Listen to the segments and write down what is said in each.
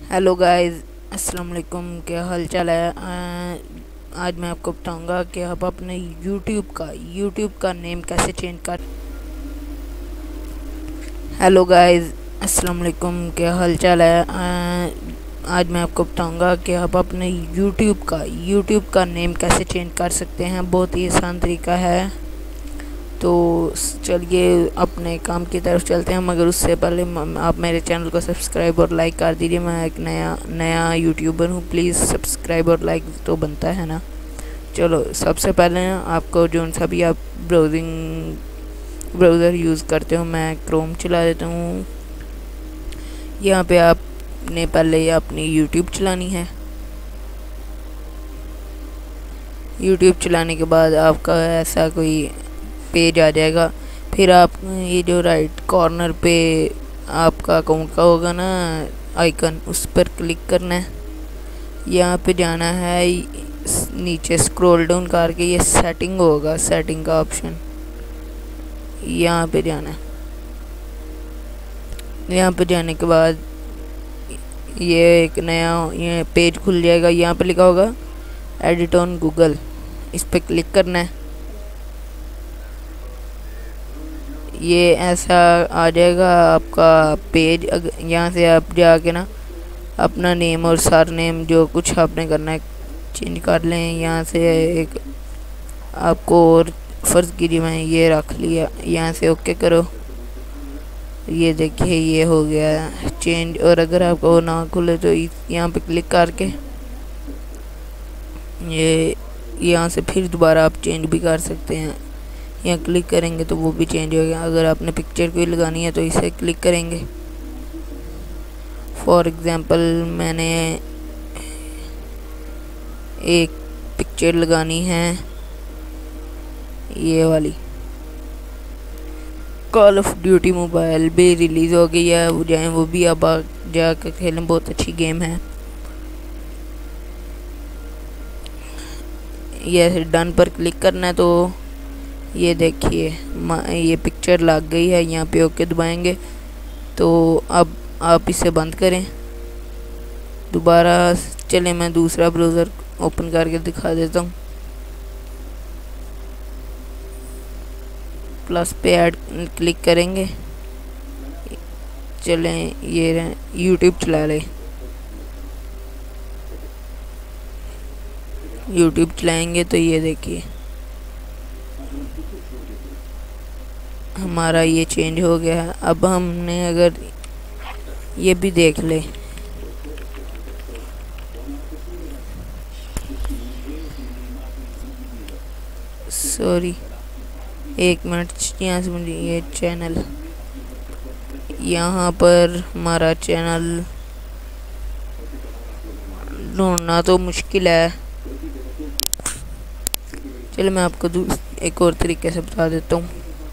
Hello guys, अस्सलाम वालेकुम। क्या हाल चाल है? आज मैं आपको बताऊंगा कि आप अपने यूट्यूब का नेम कैसे चेंज कर। हेलो गाइस, अस्सलाम वालेकुम। क्या हाल चाल है? आज मैं आपको बताऊंगा कि आप अपने यूट्यूब का नेम कैसे चेंज कर सकते हैं। बहुत ही आसान तरीका है। तो चलिए अपने काम की तरफ चलते हैं, मगर उससे पहले आप मेरे चैनल को सब्सक्राइब और लाइक कर दीजिए। मैं एक नया यूट्यूबर हूँ, प्लीज़ सब्सक्राइब और लाइक तो बनता है ना। चलो, सबसे पहले आपको जो सा भी आप ब्राउज़र यूज़ करते हो, मैं क्रोम चला देता हूँ। यहाँ पे आपने पहले अपनी यूट्यूब चलानी है। यूट्यूब चलाने के बाद आपका ऐसा कोई पेज आ जाएगा। फिर आप ये जो राइट कॉर्नर पे आपका अकाउंट का होगा ना आइकन, उस पर क्लिक करना है। यहाँ पे जाना है, नीचे स्क्रॉल डाउन करके ये सेटिंग होगा, सेटिंग का ऑप्शन यहाँ पे जाना है। यहाँ पे जाने के बाद ये एक नया ये पेज खुल जाएगा। यहाँ पे लिखा होगा एडिट ऑन गूगल, इस पर क्लिक करना है। ये ऐसा आ जाएगा आपका पेज। यहाँ से आप जाके ना अपना नेम और सर नेम जो कुछ आपने करना है चेंज कर लें। यहाँ से एक आपको और फ़र्ज़ कीजिए मैं ये रख लिया, यहाँ से ओके करो। ये देखिए ये हो गया चेंज। और अगर आपको वो ना खुले तो यहाँ पे क्लिक करके ये यहाँ से फिर दोबारा आप चेंज भी कर सकते हैं। यहाँ क्लिक करेंगे तो वो भी चेंज हो गया। अगर आपने पिक्चर कोई लगानी है तो इसे क्लिक करेंगे। फॉर एग्ज़ाम्पल मैंने एक पिक्चर लगानी है, ये वाली। कॉल ऑफ ड्यूटी मोबाइल भी रिलीज़ हो गई है, वो जाएँ, वो भी अब जाकर खेलें, बहुत अच्छी गेम है। ये डन पर क्लिक करना है तो ये देखिए ये पिक्चर लग गई है। यहाँ पे ओके दबाएंगे तो अब आप इसे बंद करें। दोबारा चले, मैं दूसरा ब्राउज़र ओपन करके दिखा देता हूँ। प्लस पे ऐड क्लिक करेंगे, चलें ये यूट्यूब चला लें। यूट्यूब चलाएंगे तो ये देखिए हमारा ये चेंज हो गया है। अब हमने अगर ये भी देख ले, सॉरी एक मिनट, यहाँ से मुझे ये चैनल, यहाँ पर हमारा चैनल ढूंढना तो मुश्किल है। चलो मैं आपको एक और तरीके से बता देता हूँ।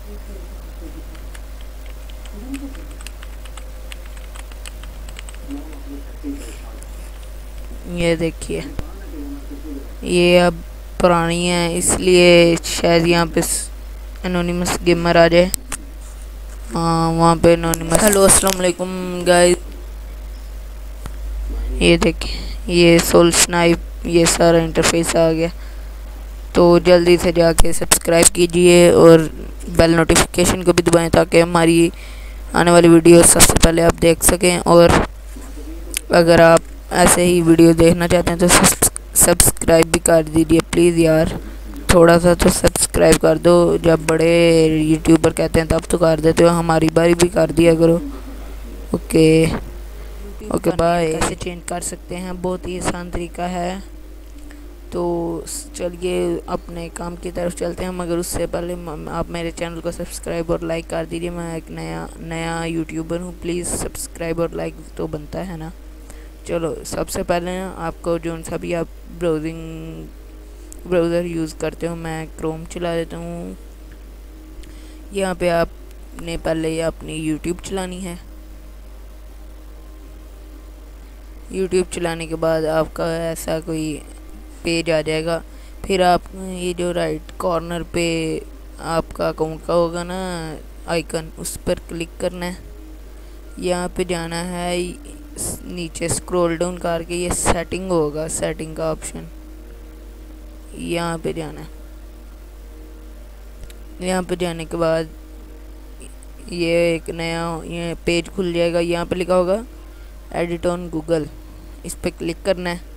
ये देखिए ये अब पुरानी है, इसलिए शायद यहाँ पे एनोनिमस गेमर आ जाए। हाँ, वहाँ पे एनोनिमस। हेलो अस्सलाम वालेकुम गाइस, ये देखिए ये सोल स्नाइप, ये सारा इंटरफेस आ गया। तो जल्दी से जाके सब्सक्राइब कीजिए और बेल नोटिफिकेशन को भी दबाएं ताकि हमारी आने वाली वीडियो सबसे पहले आप देख सकें। और अगर आप ऐसे ही वीडियो देखना चाहते हैं तो सब्सक्राइब भी कर दीजिए प्लीज़ यार, थोड़ा सा तो सब्सक्राइब कर दो। जब बड़े यूट्यूबर कहते हैं तब तो कर देते हो, हमारी बारी भी कर दिया करो। Okay okay bye. कैसे चेंज कर सकते हैं, बहुत ही आसान तरीका है। तो चलिए अपने काम की तरफ चलते हैं, मगर उससे पहले आप मेरे चैनल को सब्सक्राइब और लाइक कर दीजिए। मैं एक नया यूट्यूबर हूँ, प्लीज़ सब्सक्राइब और लाइक तो बनता है ना। चलो, सबसे पहले आपको जो सा भी आप ब्राउज़र यूज़ करते हो, मैं क्रोम चला देता हूँ। यहाँ पे आपने पहले अपनी यूट्यूब चलानी है। यूट्यूब चलाने के बाद आपका ऐसा कोई पेज आ जाएगा। फिर आप ये जो राइट कॉर्नर पे आपका अकाउंट का होगा ना आइकन, उस पर क्लिक करना है। यहाँ पे जाना है, नीचे स्क्रॉल डाउन करके ये सेटिंग होगा, सेटिंग का ऑप्शन यहाँ पे जाना है। यहाँ पे जाने के बाद ये एक नया ये पेज खुल जाएगा। यहाँ पे लिखा होगा एडिट ऑन गूगल, इस पर क्लिक करना है।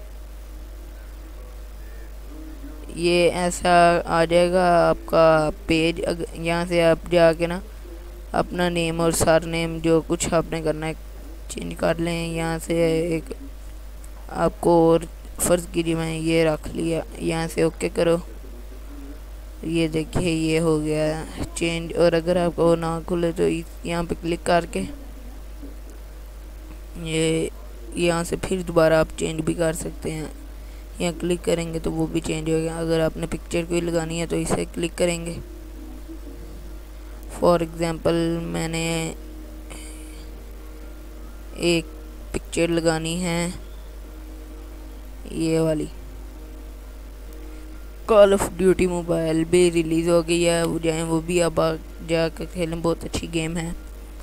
ये ऐसा आ जाएगा आपका पेज। यहाँ से आप जाके ना अपना नेम और सर नेम जो कुछ आपने करना है चेंज कर लें। यहाँ से एक आपको, और फ़र्ज़ कीजिए मैं ये रख लिया, यहाँ से ओके करो। ये देखिए ये हो गया चेंज। और अगर आपको ना खुले तो यहाँ पे क्लिक करके ये यहाँ से फिर दोबारा आप चेंज भी कर सकते हैं। यहाँ क्लिक करेंगे तो वो भी चेंज हो गया। अगर आपने पिक्चर कोई लगानी है तो इसे क्लिक करेंगे। फॉर एग्ज़ाम्पल मैंने एक पिक्चर लगानी है, ये वाली। कॉल ऑफ ड्यूटी मोबाइल भी रिलीज़ हो गई है, वो जाएँ वो भी अब जाकर खेलें, बहुत अच्छी गेम है।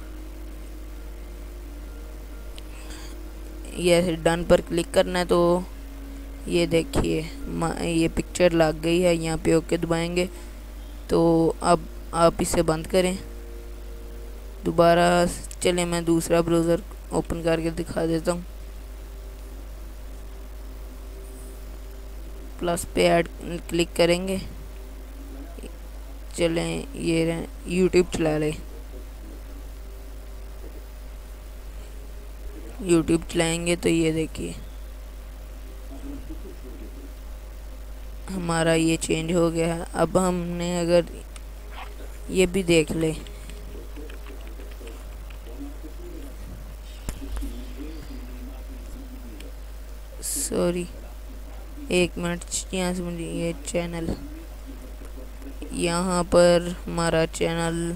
ये डन पर क्लिक करना है तो ये देखिए ये पिक्चर लग गई है। यहाँ पे ओके दबाएंगे तो अब आप इसे बंद करें। दोबारा चले मैं दूसरा ब्राउज़र ओपन करके दिखा देता हूँ। प्लस पे ऐड क्लिक करेंगे। चलें ये यूट्यूब चला लें। यूट्यूब चलाएंगे तो ये देखिए हमारा ये चेंज हो गया है। अब हमने अगर ये भी देख ले, सॉरी एक मिनट, यहाँ से मुझे ये चैनल, यहाँ पर हमारा चैनल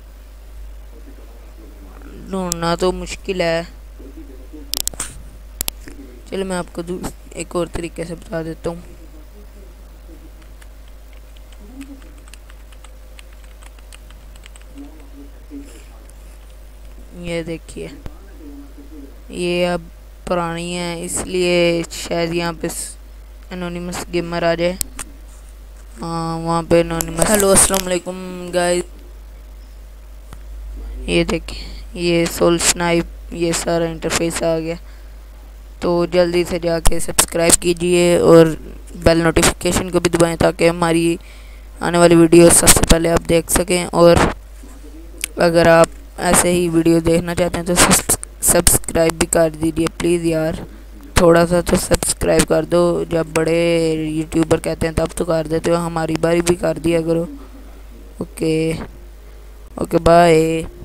ढूंढना तो मुश्किल है। चलो मैं आपको एक और तरीके से बता देता हूँ। ये देखिए ये अब पुरानी है इसलिए शायद यहाँ पे एनोनिमस गेमर आ जाए। हाँ वहाँ पे एनोनिमस। हेलो अस्सलाम वालेकुम गाइस, ये देखिए ये सोल स्नाइप ये सारा इंटरफेस आ गया। तो जल्दी से जाके सब्सक्राइब कीजिए और बेल नोटिफिकेशन को भी दबाएं ताकि हमारी आने वाली वीडियो सबसे पहले आप देख सकें। और अगर आप ऐसे ही वीडियो देखना चाहते हैं तो सब्सक्राइब भी कर दीजिए प्लीज़ यार, थोड़ा सा तो सब्सक्राइब कर दो। जब बड़े यूट्यूबर कहते हैं तब तो कर देते हो, हमारी बारी भी कर दिया करो। Okay okay bye.